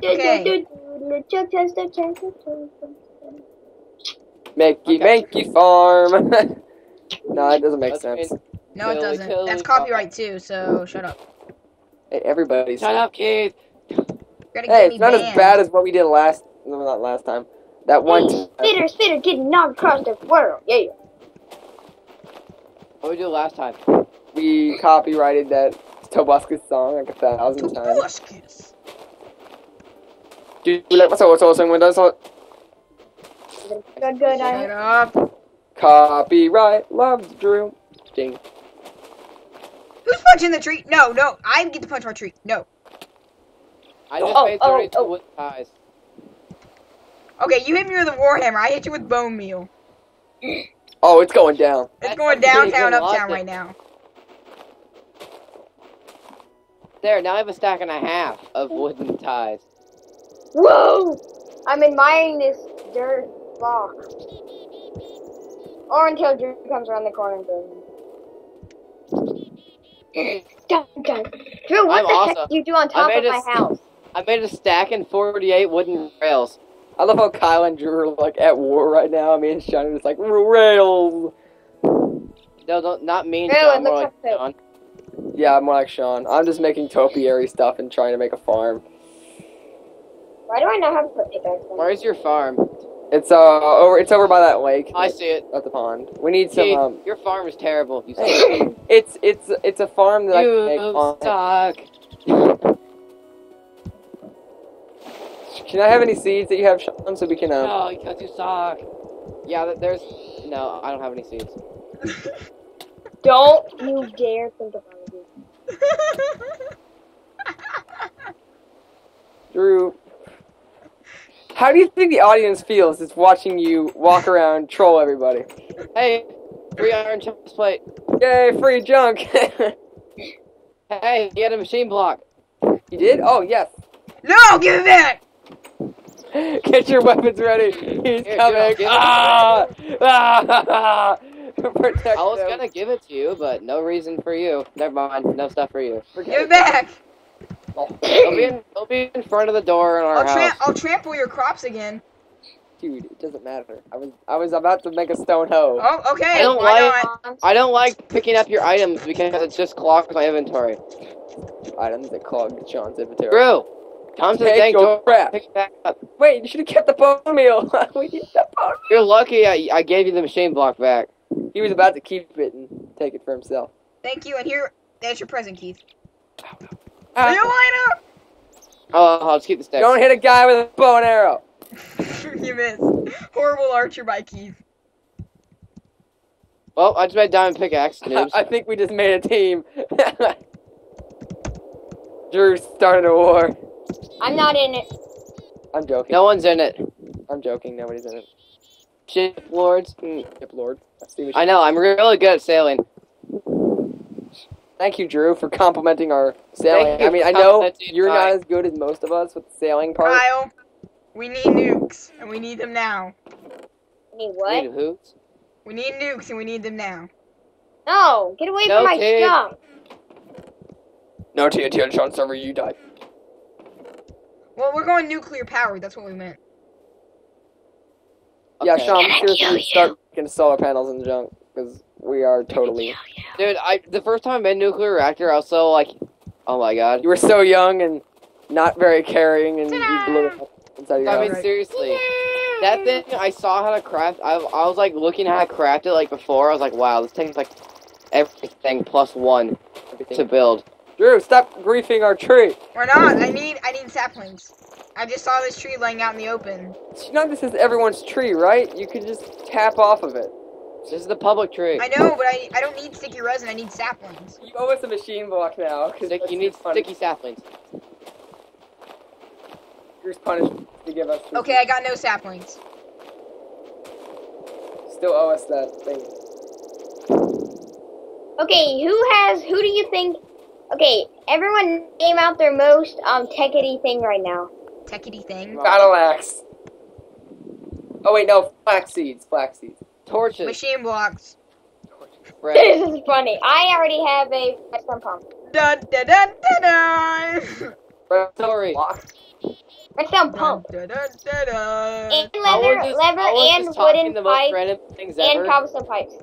Okay. Makey farm. No, that doesn't make Let's sense. No, it doesn't. Tilly, That's copyright too, so shut up. Hey, everybody's. Shut up, Keith. You're gonna Hey, get it's me not banned. as bad as what we did last. No, not last time. That one time. Spitter getting knocked across the world. Yeah. What did we do last time? We copyrighted that Tobuscus song like 1,000 times. Tobuscus. Dude, what's all sing with us? Good. Shut up. Copyright loves Drew. Ding. Who's punching the tree? No, I get to punch my tree. No. I just Oh, made oh, 32 oh. wood ties. Okay, you hit me with a warhammer. I hit you with bone meal. Oh, it's going down. It's That's going a pretty downtown, good uptown logic. right now. There, now I have a stack and a half of wooden ties. Whoa! I'm admiring this dirt block. Or until Drew comes around the corner and throws me. Dun. Drew, what I'm the heck awesome. do you do on top I of made my house? I made a stack and 48 wooden rails. I love how Kyle and Drew are like at war right now. I mean, Sean is just like rails. No, not me and Really, Sean, it more looks like like Sean. Yeah, I'm more like Sean. I'm just making topiary stuff and trying to make a farm. Why do I not have a pickaxe? Where's your farm? It's over by that lake. I see it. At the pond. We need Keith, some your farm is terrible. You suck. it's a farm that I can make on. suck. Can I have any seeds that you have, Sean, so we can No, because you suck. Yeah, there's... No, I don't have any seeds. Don't you dare think about it. Drew, how do you think the audience feels that's watching you walk around troll everybody? Hey, free iron chest plate. Yay, free junk! Hey, you had a machine block. You did? Oh, yes. No, give it back! Get your weapons ready. He's Here, coming. give it. Ah! Ah! Protect I was them. gonna give it to you, but no reason for you. Never mind, no stuff for you. Give it back! It'll be in front of the door in our house. I'll trample your crops again. Dude, it doesn't matter. I was about to make a stone hoe. Oh, okay. I don't why like- not? I don't like picking up your items because it just clogs my inventory. Items that clogged Sean's inventory. Drew, come to the Take dang your door. crap. Pick it back up. Wait, you should have kept the bone meal. We need that bone. You're lucky I gave you the machine block back. He was about to keep it and take it for himself. Thank you, and there's your present, Keith. See Ah, you later! Oh, I'll just keep the stick. don't hit a guy with a bow and arrow. You missed. Horrible archer by Keith. Well, I just made a diamond pickaxe, noobs. I think we just made a team. Drew started a war. I'm not in it. I'm joking. No one's in it. I'm joking. Nobody's in it. Ship lords. Ship Lord. I know, I'm really good at sailing. Thank you, Drew, for complimenting our sailing. Thank you I mean, for I know complimenting you're not my- as good as most of us with the sailing part. Kyle, we need nukes, and we need them now. Need Need what? hoots. We need nukes, and we need them now. No, get away No, from my Kate. stuff. No TNT on Sean's server, you die. Well, we're going nuclear powered. That's what we meant. Yeah, Okay. Sean, seriously, start making solar panels and junk, because we are totally... Dude, the first time I made a nuclear reactor, I was so like, oh my god. You were so young and not very caring, and you blew it up inside your I house. mean, seriously. That thing, I saw how to craft, I was like looking how to craft it like before, I was like, wow, this takes like everything plus one to build. Drew, stop griefing our tree. We're not. I need saplings. I just saw this tree laying out in the open. You know this is everyone's tree, right? You could just tap off of it. This is the public tree. I know, but I don't need sticky resin. I need saplings. You owe us a machine block now. You need sticky saplings. Drew's punished to give us... Okay, I got no saplings. Still owe us that thing. Okay, who do you think? Okay, everyone name out their most techity thing right now. Techity thing. Battle axe. Oh wait, no, flax seeds. Flax seeds. Torches. Machine blocks. Bread. This is funny. I already have a redstone pump. Dun dun dun dun dun. Sorry. Block. Redstone pump. Dun, dun, dun, dun. And I was leather, just- leather I was and just talking wooden the most pipes random things and ever. cobblestone pipes.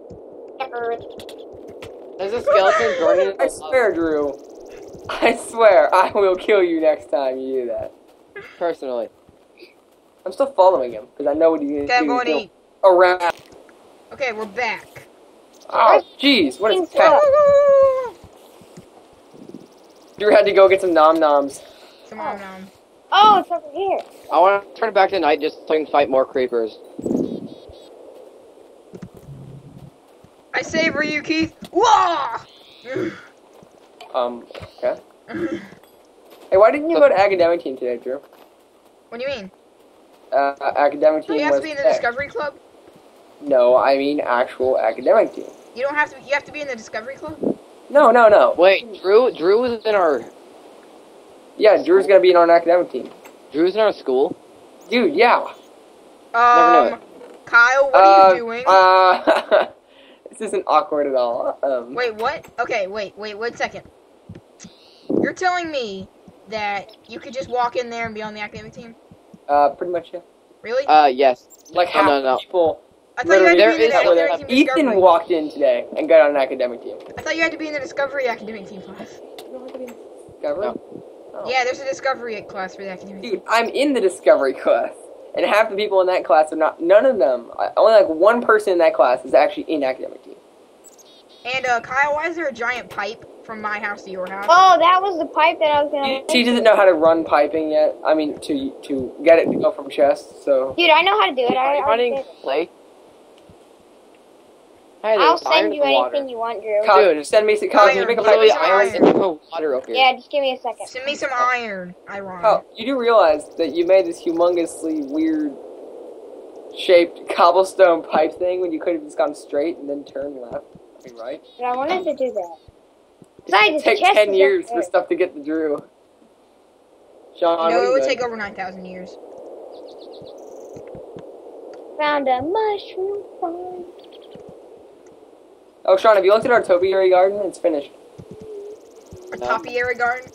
There's a skeleton burning in the I swear, Drew. I swear, I will kill you next time you do that. personally. I'm still following him because I know what he's Okay, gonna I'm do. going to He'll eat. around. Okay, we're back. Oh, jeez, what is Things that? up. Drew had to go get some nom noms. Come on now. Oh, it's over here. I want to turn it back to night just so I can fight more creepers. I savor you, Keith. Whoa! Okay. Hey, why didn't you go to academic team today, Drew? What do you mean? Academic Do team you have was to be in the tech. Discovery Club? No, I mean actual academic team. You don't have to. You have to be in the Discovery Club. No. Wait, Drew was in our Yeah, Drew's gonna be in our academic team. Drew's in our school. Dude, yeah. Never knew Kyle, what are you doing? This isn't awkward at all. Wait, what? Okay, wait, 1 second. You're telling me that you could just walk in there and be on the academic team? Pretty much, yeah. Really? Yes. Like half no. the people. I thought you had to there be in the is- academic team Ethan Discovery. walked in today and got on an academic team. I thought you had to be in the Discovery academic team class. Discovery? No. Oh. Yeah, there's a Discovery class for the academic team. Dude, I'm in the Discovery class. And half the people in that class are not, none of them, only like one person in that class is actually in academic team. And Kyle, why is there a giant pipe from my house to your house? Oh, that was the pipe that I was gonna. He doesn't know how to run piping yet. I mean, to get it to go from chest, so. Dude, I know how to do it. Are you I running did. clay? Hey, I'll there's iron send you and water. anything you want, Drew. Kyle, Dude, just send me some, Kyle, can you make a Literally pipe? iron iron. and water up here. Yeah, just give me a second. Send me some iron. Iron. Oh, you do realize that you made this humongously weird shaped cobblestone pipe thing when you could have just gone straight and then turned left. I mean, right? But I wanted to do that. Besides, Take the chest 10 is years up for there. stuff to get the Drew. Sean, what No, are it you would doing? take over 9,000 years. Found a mushroom farm. Oh, Sean, have you looked at our topiary garden? It's finished. A No. topiary garden.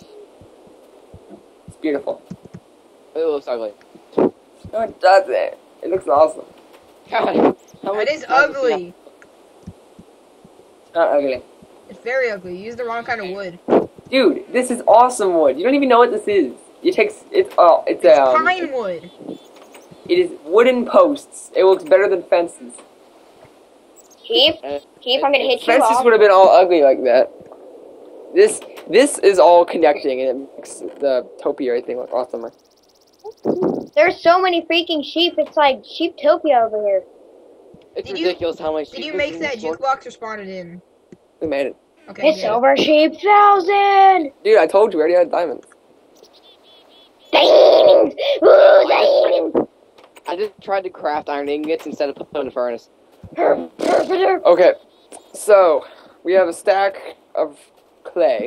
It's beautiful. It looks ugly. No, it doesn't. It looks awesome. God, how much It is time do we have? ugly. It's not ugly. It's very ugly. You used the wrong kind of wood. Dude, this is awesome wood. You don't even know what this is. It's It's pine wood. it is wooden posts. It looks better than fences. Chief, Chief, I'm gonna hit you Fences off. would have been all ugly like that. This is all connecting and it makes the topiary thing look awesomer. There's so many freaking sheep. It's like Sheeptopia over here. It's Did you- ridiculous how much. Did you make that jukebox or spawn it in? We made it. Okay. It's good. over sheep 1,000. Dude, I told you, we already had diamonds. Diamonds. Ooh, diamonds. I just tried to craft iron ingots instead of putting them in the furnace. Okay, so we have a stack of clay.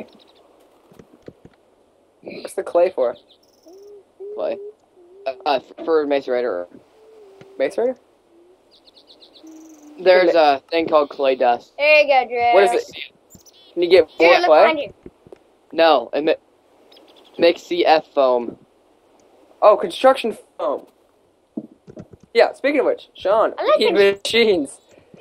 What's the clay for? Clay. For macerator. Macerator? There's a thing called clay dust. There you go, Drew. What is it? Can you get Here, more look behind clay? you. No, it makes CF foam. Oh, construction foam. Yeah, speaking of which, Sean, I like we need machines.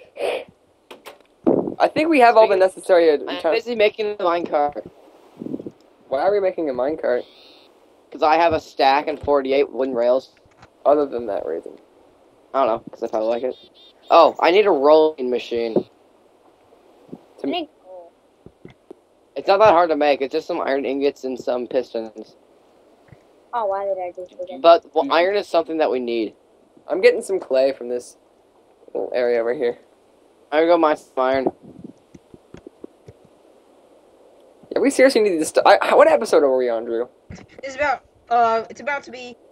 I think we have all the necessary. I'm busy making a minecart. Why are we making a minecart? Because I have a stack and 48 wooden rails. Other than that reason. I don't know, because I probably like it. Oh, I need a rolling machine. I think- It's not that hard to make. It's just some iron ingots and some pistons. Oh, why did I do that? But well, iron is something that we need. I'm getting some clay from this little area over here. I'm gonna go mine some iron. Yeah, we seriously need to. What episode are we on, Drew? It's about to be